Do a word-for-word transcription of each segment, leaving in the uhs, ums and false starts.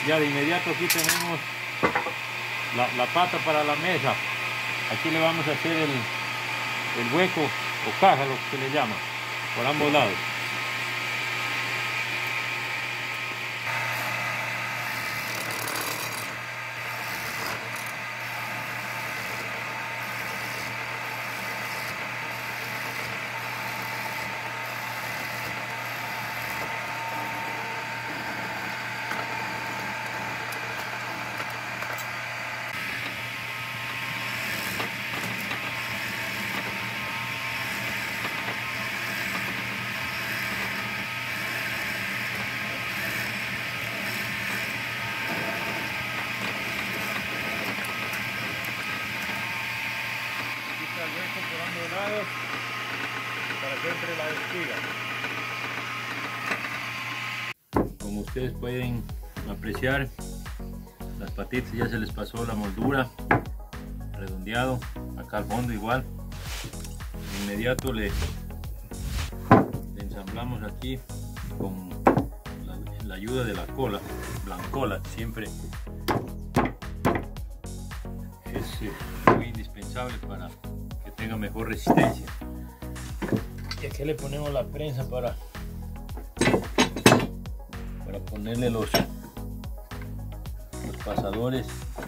Ya de inmediato aquí tenemos la, la pata para la mesa. Aquí le vamos a hacer el, el hueco o caja, lo que se le llama, por ambos lados. El hueco por ambos lados para que entre la espiga. Como ustedes pueden apreciar, las patitas ya se les pasó la moldura, redondeado, acá al fondo igual. De inmediato le, le ensamblamos aquí con la, la ayuda de la cola, blancola, siempre es eh, muy indispensable para que tenga mejor resistencia. Y aquí le ponemos la prensa para, para ponerle los, los pasadores.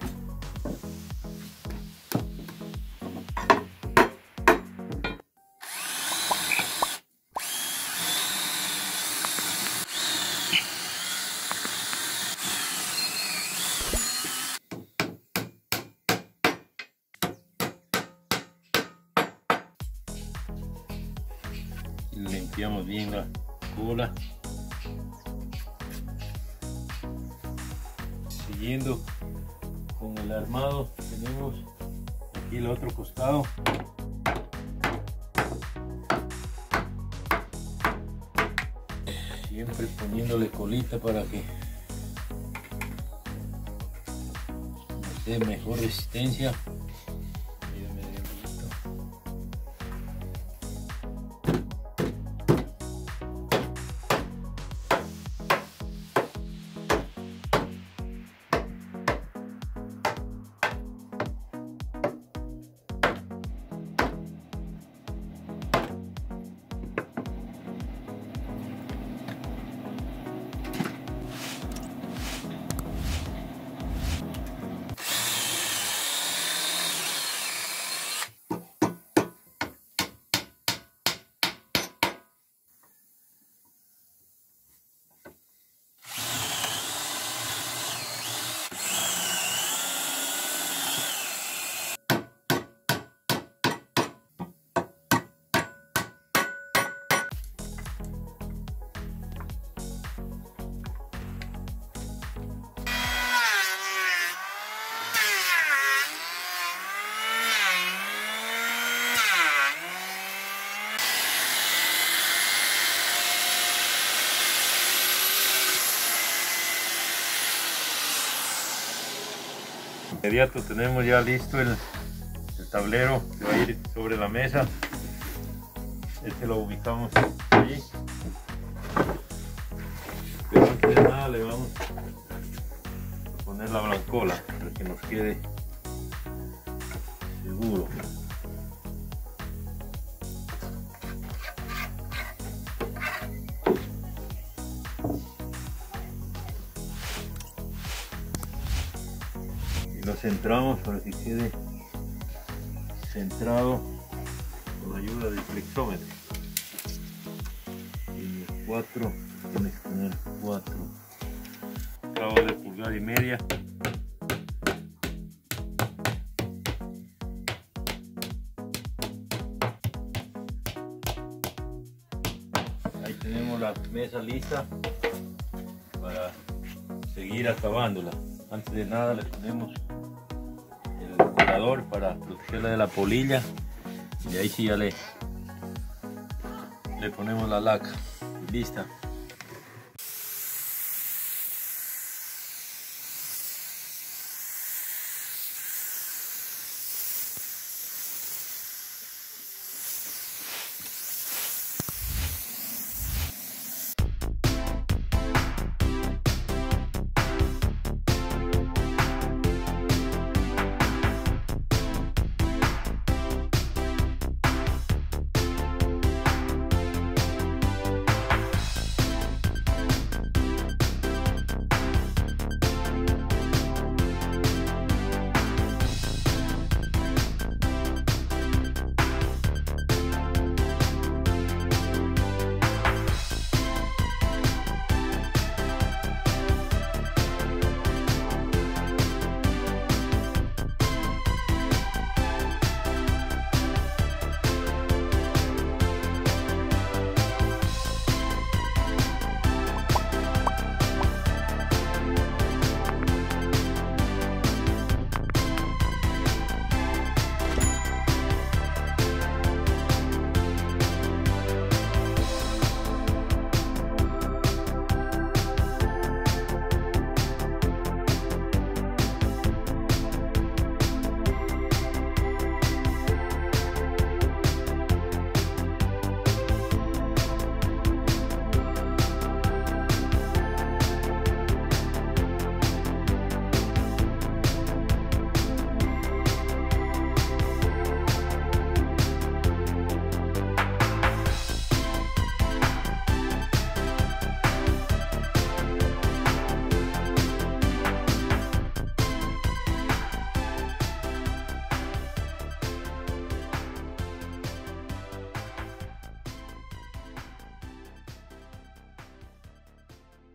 Limpiamos bien la cola, siguiendo con el armado. Tenemos aquí el otro costado, siempre poniéndole colita para que nos dé mejor resistencia. De inmediato tenemos ya listo el, el tablero que va a ir sobre la mesa. Este lo ubicamos allí, pero antes de nada le vamos a poner la blancola para que nos quede seguro. Lo centramos para que quede centrado con la ayuda del flexómetro. Y el cuatro, tienes que poner cuatro clavos de pulgada y media. Ahí tenemos la mesa lista para seguir acabándola. Antes de nada le ponemos el colador para protegerla de la polilla y ahí sí ya le, le ponemos la laca. Lista.